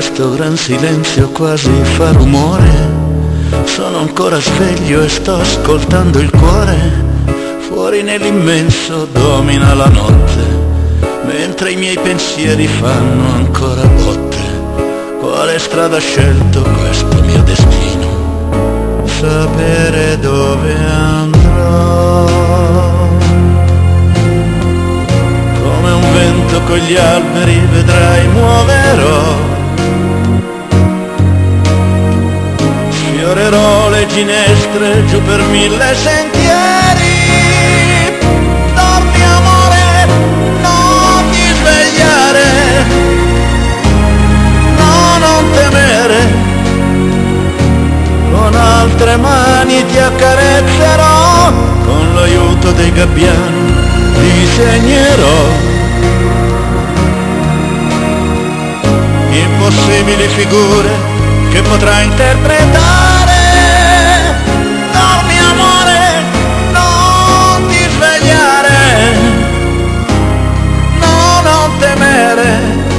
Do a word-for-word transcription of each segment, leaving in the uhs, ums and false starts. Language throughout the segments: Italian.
questo gran silenzio quasi fa rumore. Sono ancora sveglio e sto ascoltando il cuore. Fuori nell'immenso domina la notte, mentre i miei pensieri fanno ancora botte. Quale strada ha scelto questo mio destino? Sapere dove andrò. Come un vento con gli alberi vedrai muoverò. Sfiorerò le ginestre giù per mille sentieri. Dormi amore, non ti svegliare. No, non temere. Con altre mani ti accarezzerò. Con l'aiuto dei gabbiani disegnerò impossibili figure che potrai interpretare. Dormi amore, non ti svegliare. No, non temere.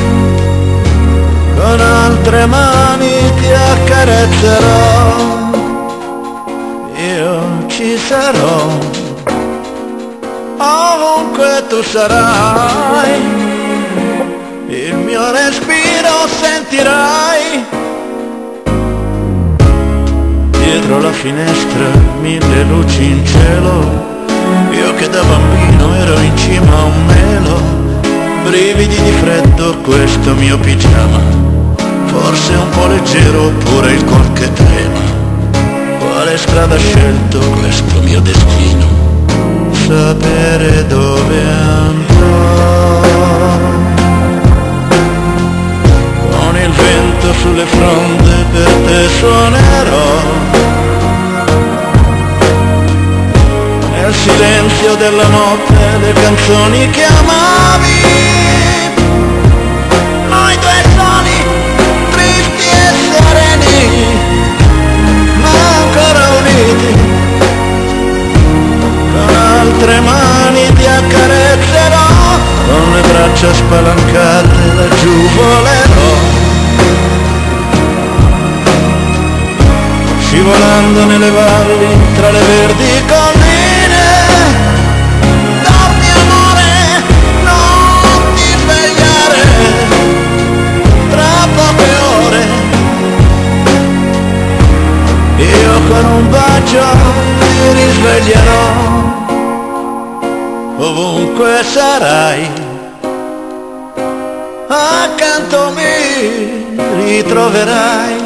Con altre mani ti accarezzerò. Io ci sarò ovunque tu sarai. Il mio respiro sentirai. Dietro la finestra mille luci in cielo. Io che da bambino ero in cima a un melo. Brividi di freddo questo mio pigiama. Forse un po' leggero oppure il cor che trema. Quale strada ha scelto questo mio destino? Sapere dove andrò. Con il vento sulle fronde per te suonerò. Nel silenzio della notte le canzoni che amavi. Noi due soli, tristi e sereni, ma ancora uniti. Con altre mani ti accarezzerò. Con le braccia spalancate laggiù volerò. Scivolando nelle valli tra le verdi colline. Dormi amore, non ti svegliare. Tra poche ore io con un bacio ti risveglierò. Ovunque sarai, accanto mi ritroverai.